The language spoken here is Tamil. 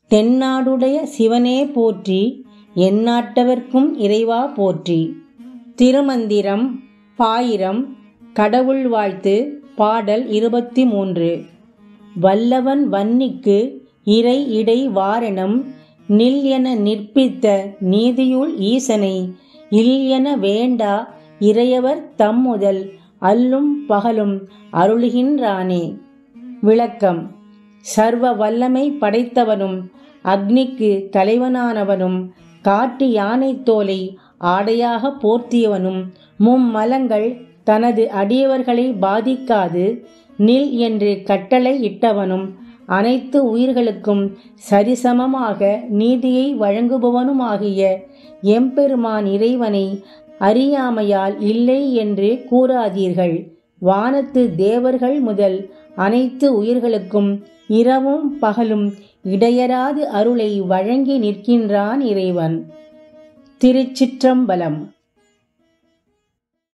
தென்னாடுடைய சிவனே போற்றி, எந்நாட்டவர்க்கும் இறைவா போற்றி. திருமந்திரம் பாயிரம். கடவுள் வாழ்த்து. பாடல் 23. வல்லவன் வன்னிக்கு இறை இடை வாரணம், நில் என நிற்பித்த நீதியுள் ஈசனை, இல் என வேண்டா இறையவர் தம்முதல், அல்லும் பகலும் அருளுகின்றானே. விளக்கம். சர்வ வல்லமை படைத்தவனும், அக்னிக்கு தலைவனானவனும், காட்டு யானை தோலை ஆடையாக போர்த்தியவனும், மும்மலங்கள் தனது அடியவர்களை பாதிக்காது நில் என்று கட்டளை இட்டவனும், அனைத்து உயிர்களுக்கும் சரிசமமாக நீதியை வழங்குபவனுமாகிய எம்பெருமான் இறைவனை அறியாமையால் இல்லை என்று கூறாதீர்கள். வானத்து தேவர்கள் முதல் அனைத்து உயிர்களுக்கும் இரவும் பகலும் இடையராது அருளை வழங்கி நிற்கின்றான் இறைவன். திருச்சிற்றம்பலம்.